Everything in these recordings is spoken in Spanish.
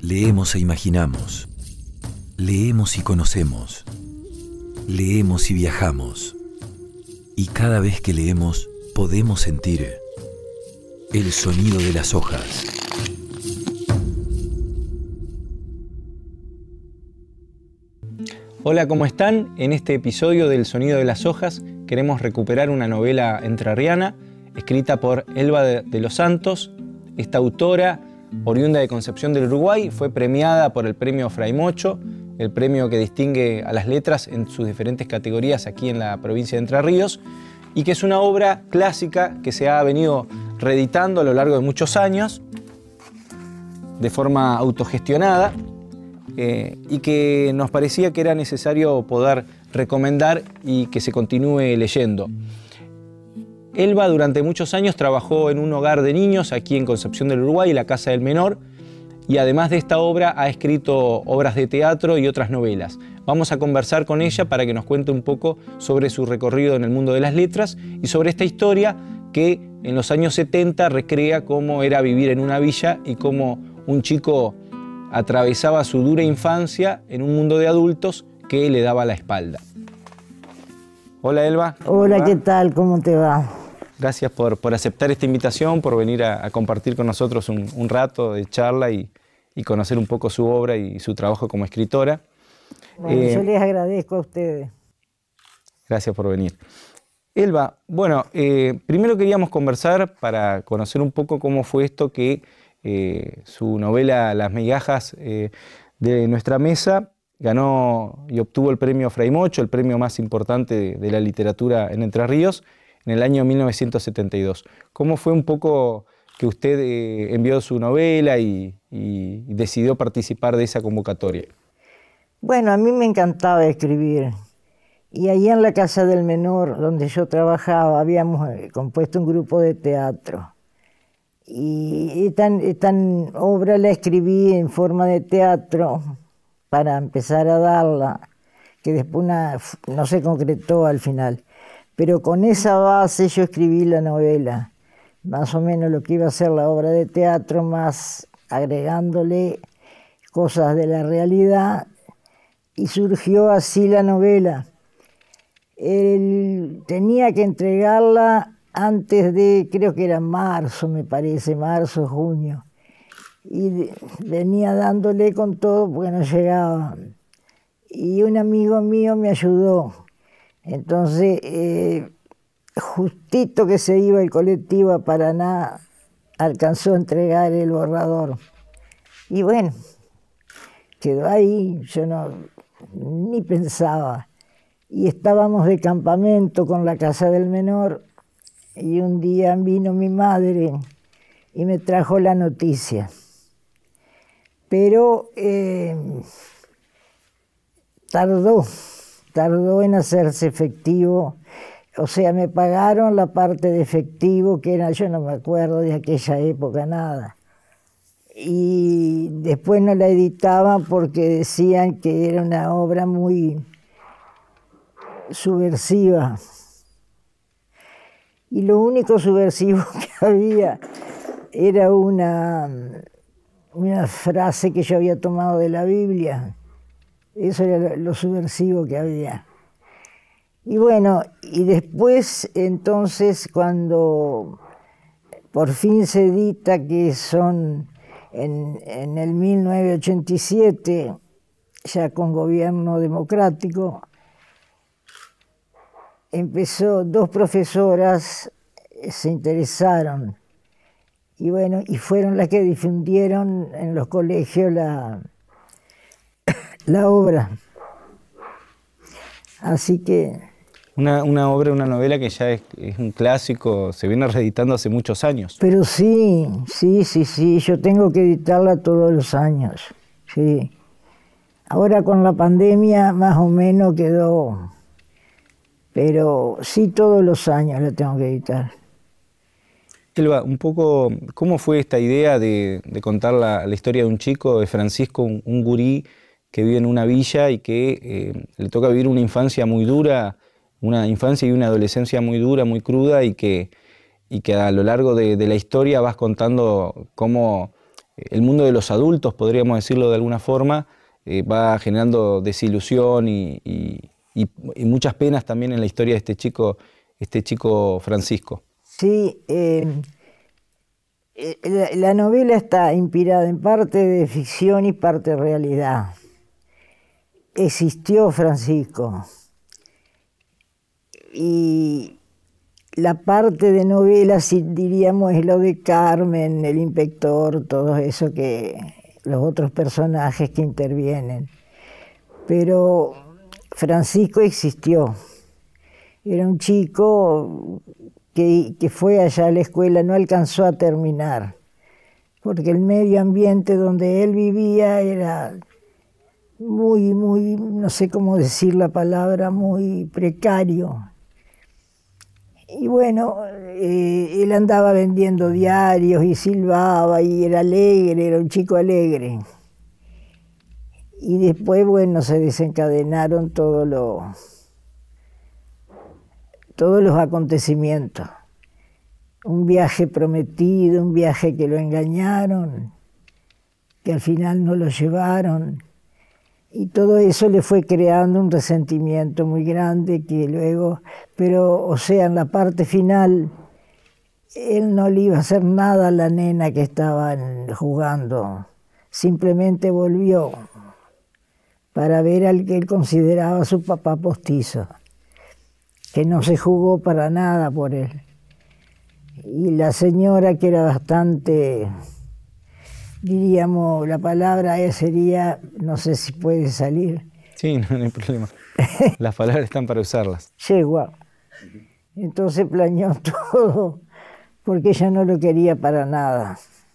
Leemos e imaginamos. Leemos y conocemos. Leemos y viajamos. Y cada vez que leemos, podemos sentir el sonido de las hojas. Hola, ¿cómo están? En este episodio del Sonido de las Hojas queremos recuperar una novela entrerriana escrita por Elba de los Santos. Esta autora, oriunda de Concepción del Uruguay, fue premiada por el premio Fray Mocho, el premio que distingue a las letras en sus diferentes categorías aquí en la provincia de Entre Ríos, y que es una obra clásica que se ha venido reeditando a lo largo de muchos años de forma autogestionada, y que nos parecía que era necesario poder recomendar y que se continúe leyendo. Elba durante muchos años trabajó en un hogar de niños aquí en Concepción del Uruguay, la Casa del Menor, y además de esta obra ha escrito obras de teatro y otras novelas. Vamos a conversar con ella para que nos cuente un poco sobre su recorrido en el mundo de las letras y sobre esta historia que en los años 70 recrea cómo era vivir en una villa y cómo un chico atravesaba su dura infancia en un mundo de adultos que le daba la espalda. Hola, Elba. Hola, ¿qué tal? ¿Cómo te va? Gracias por aceptar esta invitación, por venir a compartir con nosotros un rato de charla y conocer un poco su obra y su trabajo como escritora. Bueno, yo les agradezco a ustedes. Gracias por venir. Elba, bueno, primero queríamos conversar para conocer un poco cómo fue esto que su novela Las migajas de nuestra mesa ganó y obtuvo el premio Fray Mocho, el premio más importante de la literatura en Entre Ríos, en el año 1972. ¿Cómo fue un poco que usted envió su novela y decidió participar de esa convocatoria? Bueno, a mí me encantaba escribir. Y allí en la Casa del Menor, donde yo trabajaba, habíamos compuesto un grupo de teatro. Y esta obra la escribí en forma de teatro para empezar a darla, que después no se concretó al final. Pero con esa base yo escribí la novela, más o menos lo que iba a ser la obra de teatro, más agregándole cosas de la realidad, y surgió así la novela. Tenía que entregarla antes de, creo que era marzo, me parece, marzo, junio, y venía dándole con todo porque no llegaba. Y un amigo mío me ayudó. Entonces, justito que se iba el colectivo a Paraná, alcanzó a entregar el borrador. Y bueno, quedó ahí, yo ni pensaba. Y estábamos de campamento con la Casa del Menor, y un día vino mi madre y me trajo la noticia. Pero tardó en hacerse efectivo. O sea, me pagaron la parte de efectivo, que era, yo no me acuerdo de aquella época nada. Y después no la editaban porque decían que era una obra muy subversiva. Y lo único subversivo que había era una frase que yo había tomado de la Biblia. Eso era lo subversivo que había. Y bueno, y después, entonces, cuando por fin se edita, que son en el 1987, ya con gobierno democrático, dos profesoras se interesaron, y bueno, y fueron las que difundieron en los colegios la obra. Así que... Una obra, una novela que ya es un clásico, se viene reeditando hace muchos años. Pero sí, yo tengo que editarla todos los años, sí. Ahora con la pandemia más o menos quedó, pero sí todos los años la tengo que editar. Elba, un poco, ¿cómo fue esta idea de contar la historia de un chico, de Francisco, un gurí que vive en una villa y que le toca vivir una infancia muy dura, una infancia y una adolescencia muy dura, muy cruda, y que a lo largo de la historia vas contando cómo el mundo de los adultos, podríamos decirlo de alguna forma, va generando desilusión y muchas penas también en la historia de este chico Francisco. Sí, la novela está inspirada en parte de ficción y parte de realidad. Existió Francisco. Y la parte de novela, si diríamos, es lo de Carmen, el inspector, todo eso, que los otros personajes que intervienen. Pero Francisco existió. Era un chico que fue allá a la escuela, no alcanzó a terminar, porque el medio ambiente donde él vivía era muy, no sé cómo decir la palabra, muy precario. Y bueno, él andaba vendiendo diarios y silbaba y era alegre, era un chico alegre. Y después, bueno, se desencadenaron todos los acontecimientos. Un viaje prometido, un viaje que lo engañaron, que al final no lo llevaron. Y todo eso le fue creando un resentimiento muy grande que luego, pero o sea, en la parte final, él no le iba a hacer nada a la nena que estaban jugando. Simplemente volvió para ver al que él consideraba su papá postizo, que no se jugó para nada por él. Y la señora, que era bastante, diríamos, la palabra sería, no sé si puede salir. Sí, no hay problema. Las palabras están para usarlas. Yegua. Entonces planeó todo, porque ella no lo quería para nada.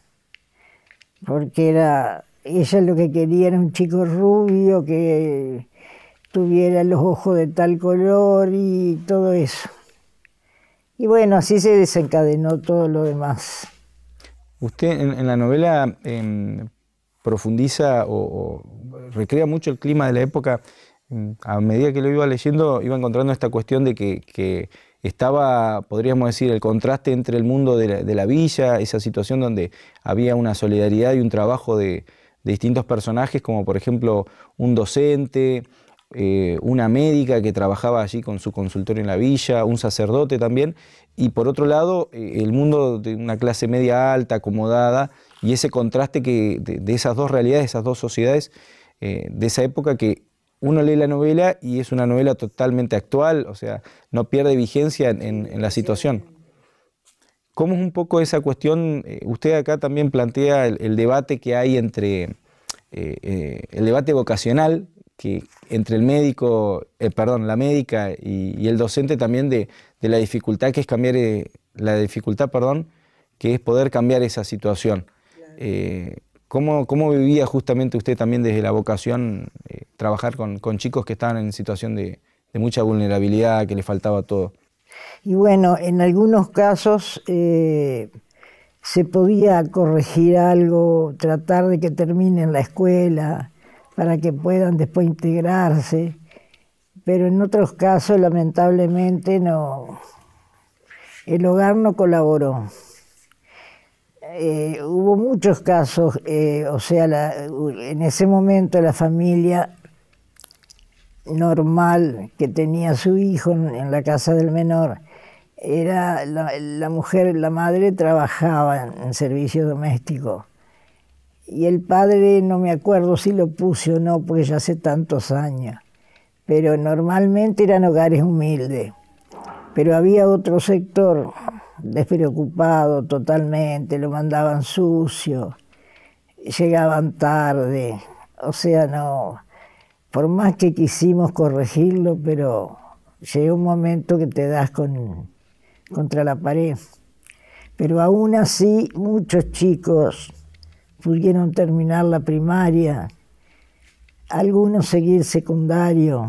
Porque ella lo que quería era un chico rubio que tuviera los ojos de tal color y todo eso. Y bueno, así se desencadenó todo lo demás. Usted en la novela profundiza o recrea mucho el clima de la época. A medida que lo iba leyendo, iba encontrando esta cuestión de que estaba, podríamos decir, el contraste entre el mundo de la villa, esa situación donde había una solidaridad y un trabajo de distintos personajes, como por ejemplo un docente, una médica que trabajaba allí con su consultorio en la villa, un sacerdote también, y por otro lado el mundo de una clase media alta, acomodada, y ese contraste de esas dos realidades, esas dos sociedades de esa época, que uno lee la novela y es una novela totalmente actual, o sea, no pierde vigencia en la situación. ¿Cómo es un poco esa cuestión? Usted acá también plantea el debate que hay entre el debate vocacional, que entre el médico, la médica y el docente también de la dificultad que es cambiar, que es poder cambiar esa situación. ¿Cómo vivía justamente usted también desde la vocación trabajar con chicos que estaban en situación de mucha vulnerabilidad, que les faltaba todo? Y bueno, en algunos casos se podía corregir algo, tratar de que terminen la escuela, para que puedan después integrarse, pero en otros casos lamentablemente no, el hogar no colaboró. Hubo muchos casos, o sea, en ese momento la familia normal que tenía su hijo en la casa del menor, era la mujer, la madre trabajaba en servicio doméstico. Y el padre, no me acuerdo si lo puse o no, porque ya hace tantos años, pero normalmente eran hogares humildes. Pero había otro sector despreocupado totalmente, lo mandaban sucio, llegaban tarde, o sea, no, por más que quisimos corregirlo, pero llega un momento que te das contra la pared. Pero aún así, muchos chicos pudieron terminar la primaria, algunos seguir secundario,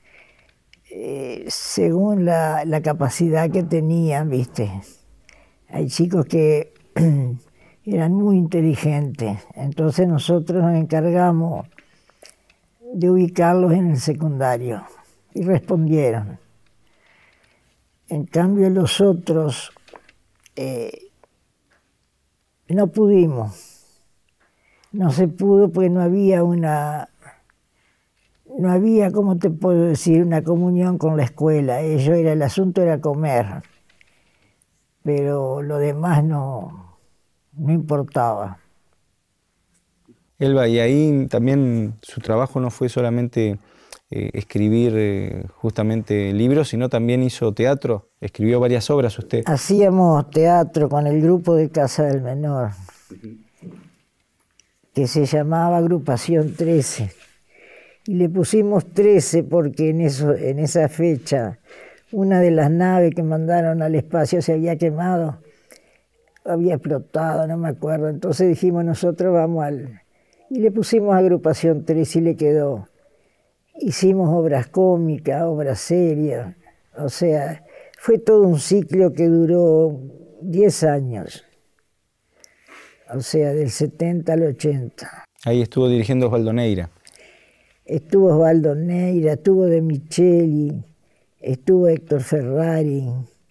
según la capacidad que tenían, ¿viste? Hay chicos que eran muy inteligentes, entonces nosotros nos encargamos de ubicarlos en el secundario y respondieron. En cambio los otros no pudimos. No se pudo porque no había ¿cómo te puedo decir?, una comunión con la escuela. El asunto era comer, pero lo demás no importaba. Elba, y ahí también su trabajo no fue solamente escribir justamente libros, sino también hizo teatro, escribió varias obras usted. Hacíamos teatro con el grupo de Casa del Menor, que se llamaba Agrupación 13. Y le pusimos 13 porque en esa fecha una de las naves que mandaron al espacio se había quemado, había explotado, no me acuerdo. Entonces dijimos nosotros y le pusimos Agrupación 13 y le quedó. Hicimos obras cómicas, obras serias, o sea, fue todo un ciclo que duró 10 años, o sea, del 70 al 80. Ahí estuvo dirigiendo Osvaldo Neira. Estuvo Osvaldo Neira, estuvo De Micheli, estuvo Héctor Ferrari,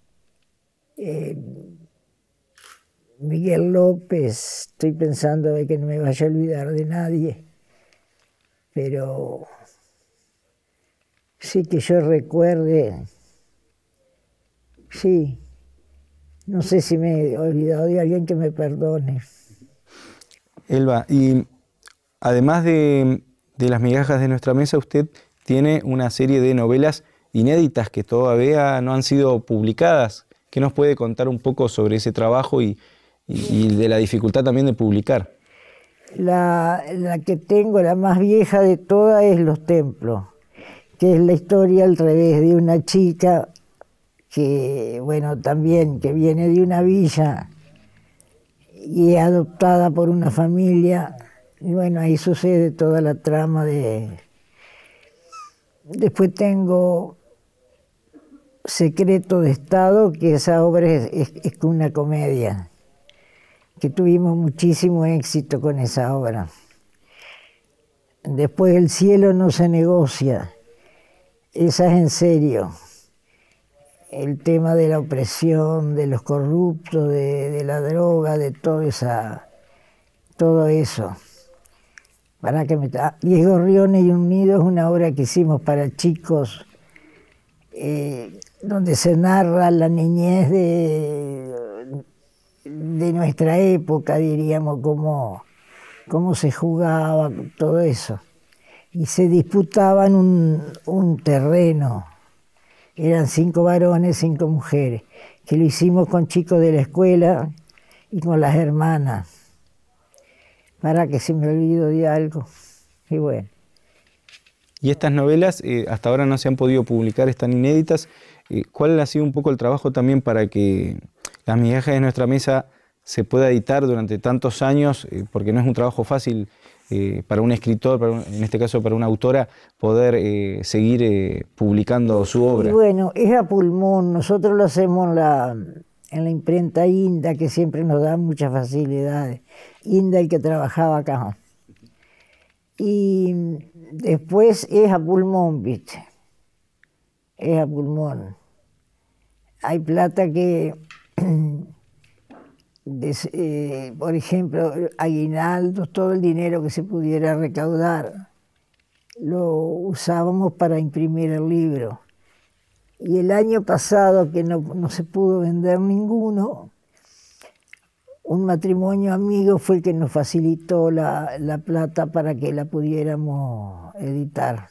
Miguel López. Estoy pensando de que no me vaya a olvidar de nadie, pero sí que yo recuerde, sí, no sé si me he olvidado de alguien, que me perdone. Elba, y además de Las migajas de nuestra mesa, usted tiene una serie de novelas inéditas que todavía no han sido publicadas. ¿Qué nos puede contar un poco sobre ese trabajo y de la dificultad también de publicar? La que tengo, la más vieja de todas, es Los Templos, que es la historia al revés de una chica que, bueno, también que viene de una villa y es adoptada por una familia. Y bueno, ahí sucede toda la trama de... Después tengo Secreto de Estado, que esa obra es una comedia, que tuvimos muchísimo éxito con esa obra. Después El cielo no se negocia, esa es en serio. El tema de la opresión, de los corruptos, de la droga, de todo eso. Para que 10 gorriones y un nido es una obra que hicimos para chicos, donde se narra la niñez de nuestra época, diríamos, cómo se jugaba, todo eso. Y se disputaban un terreno. Eran 5 varones, 5 mujeres, que lo hicimos con chicos de la escuela y con las hermanas. Para que se me olvido de algo. Y bueno. Y estas novelas hasta ahora no se han podido publicar, están inéditas. ¿Cuál ha sido un poco el trabajo también para que Las migajas de nuestra mesa se pueda editar durante tantos años? Porque no es un trabajo fácil para un escritor, en este caso para una autora, poder seguir publicando su obra. Y bueno, es a pulmón. Nosotros lo hacemos en la imprenta Inda, que siempre nos da muchas facilidades. Inda, el que trabajaba acá. Y después es a pulmón, ¿viste? Es a pulmón. Hay plata que, por ejemplo, aguinaldos, todo el dinero que se pudiera recaudar, lo usábamos para imprimir el libro. Y el año pasado, que no se pudo vender ninguno, un matrimonio amigo fue el que nos facilitó la plata para que la pudiéramos editar.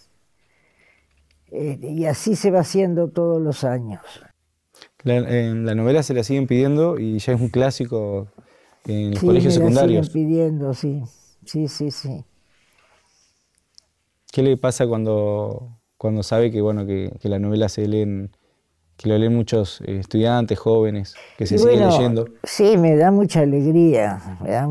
Y así se va haciendo todos los años. La novela se la siguen pidiendo y ya es un clásico en los sí, colegios secundarios. Sí, me la siguen pidiendo, sí. Sí. ¿Qué le pasa cuando sabe que, bueno, que la novela que lo leen muchos estudiantes, jóvenes, que se siguen leyendo? Sí, me da mucha alegría,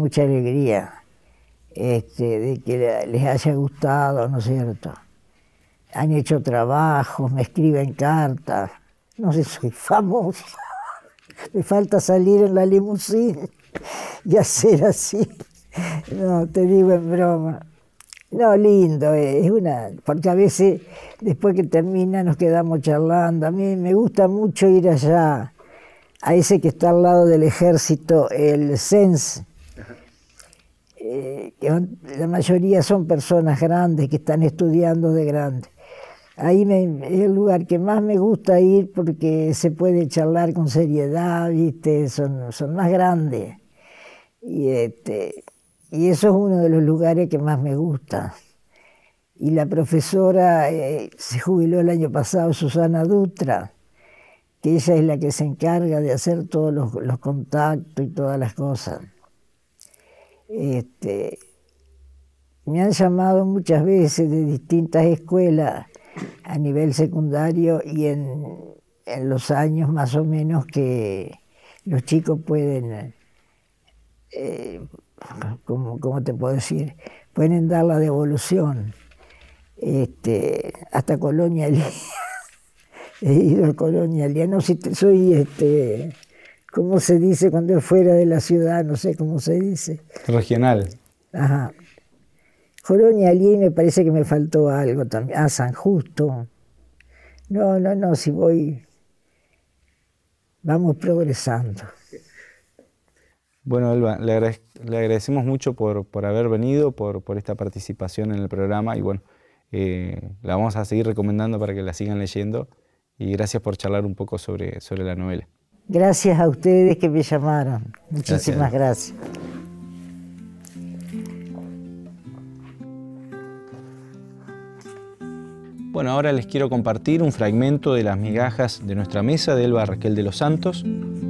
de que les haya gustado, ¿no es cierto? Han hecho trabajos, me escriben cartas. No sé, soy famosa. Me falta salir en la limusina y hacer así. No, te digo en broma. No, lindo, porque a veces después que termina nos quedamos charlando. A mí me gusta mucho ir allá, a ese que está al lado del ejército, el CENS. la mayoría son personas grandes que están estudiando de grandes. Ahí es el lugar que más me gusta ir porque se puede charlar con seriedad, ¿viste? Son más grandes. Y eso es uno de los lugares que más me gusta. Y la profesora se jubiló el año pasado, Susana Dutra, que ella es la que se encarga de hacer todos los contactos y todas las cosas. Me han llamado muchas veces de distintas escuelas a nivel secundario y en los años más o menos que los chicos pueden, ¿cómo te puedo decir? Pueden dar la devolución. Hasta Colonia Elía. He ido a Colonia Elía. No sé si soy, ¿cómo se dice cuando es fuera de la ciudad? No sé cómo se dice. Regional. Ajá. Colonia Elía, me parece que me faltó algo también. Ah, San Justo. No, si voy, vamos progresando. Bueno, Elba, le agradecemos mucho por haber venido, por esta participación en el programa y bueno, la vamos a seguir recomendando para que la sigan leyendo y gracias por charlar un poco sobre la novela. Gracias a ustedes que me llamaron. Muchísimas gracias. Bueno, ahora les quiero compartir un fragmento de Las migajas de nuestra mesa de Elba Raquel de los Santos.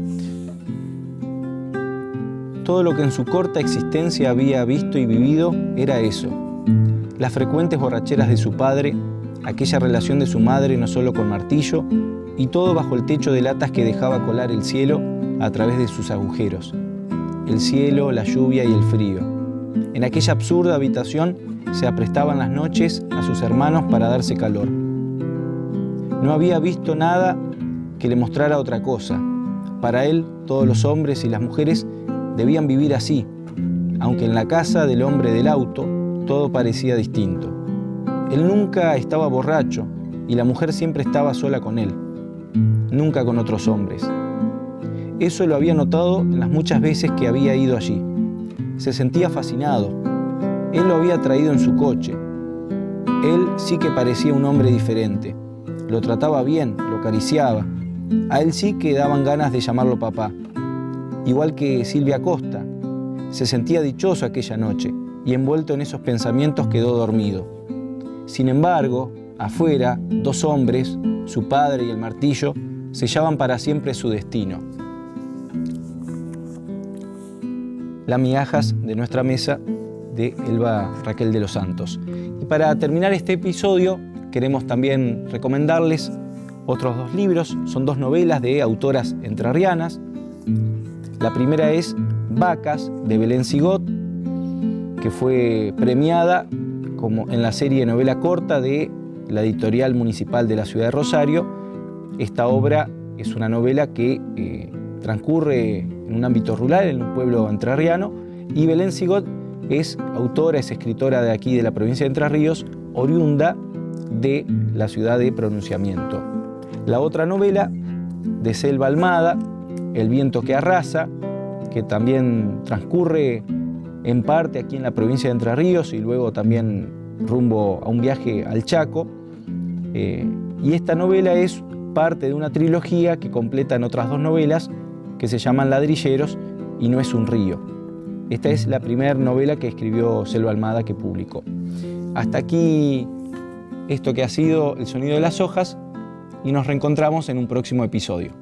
Todo lo que en su corta existencia había visto y vivido era eso. Las frecuentes borracheras de su padre, aquella relación de su madre no solo con Martillo, y todo bajo el techo de latas que dejaba colar el cielo a través de sus agujeros. El cielo, la lluvia y el frío. En aquella absurda habitación se aprestaban las noches a sus hermanos para darse calor. No había visto nada que le mostrara otra cosa. Para él, todos los hombres y las mujeres debían vivir así, aunque en la casa del hombre del auto todo parecía distinto. Él nunca estaba borracho y la mujer siempre estaba sola con él, nunca con otros hombres. Eso lo había notado en las muchas veces que había ido allí. Se sentía fascinado. Él lo había traído en su coche. Él sí que parecía un hombre diferente. Lo trataba bien, lo acariciaba. A él sí que daban ganas de llamarlo papá. Igual que Silvia Costa. Se sentía dichoso aquella noche y envuelto en esos pensamientos quedó dormido. Sin embargo, afuera, dos hombres, su padre y el Martillo, sellaban para siempre su destino. Las migajas de nuestra mesa de Elba Raquel de los Santos. Y para terminar este episodio, queremos también recomendarles otros dos libros. Son dos novelas de autoras entrerrianas. La primera es Vacas, de Belén Sigot, que fue premiada como en la serie de novela corta de la editorial municipal de la ciudad de Rosario. Esta obra es una novela que transcurre en un ámbito rural, en un pueblo entrerriano, y Belén Sigot es autora, es escritora de aquí, de la provincia de Entre Ríos, oriunda de la ciudad de Pronunciamiento. La otra novela, de Selva Almada, El viento que arrasa, que también transcurre en parte aquí en la provincia de Entre Ríos y luego también rumbo a un viaje al Chaco. Y esta novela es parte de una trilogía que completan otras dos novelas que se llaman Ladrilleros y No es un río. Esta es la primera novela que escribió Selva Almada, que publicó. Hasta aquí esto que ha sido El sonido de las hojas y nos reencontramos en un próximo episodio.